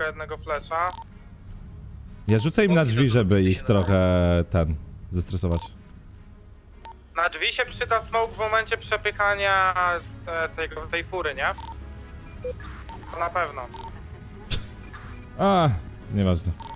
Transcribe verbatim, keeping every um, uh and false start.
smoka, jednego flesza. Ja rzucę im na drzwi, żeby ich trochę ten zestresować. Na drzwi się przyda smoke w momencie przepychania te, tego, tej fury, nie? To na pewno. A, nieważne.